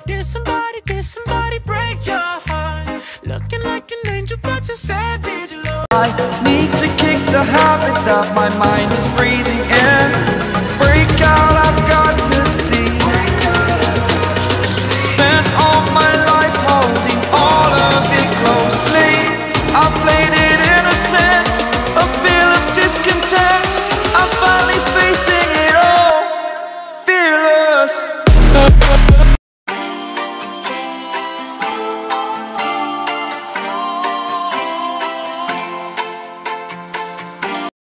did somebody break your heart? Looking like an angel, but you're savage, Lord. I need to kick the habit that my mind is breathing in.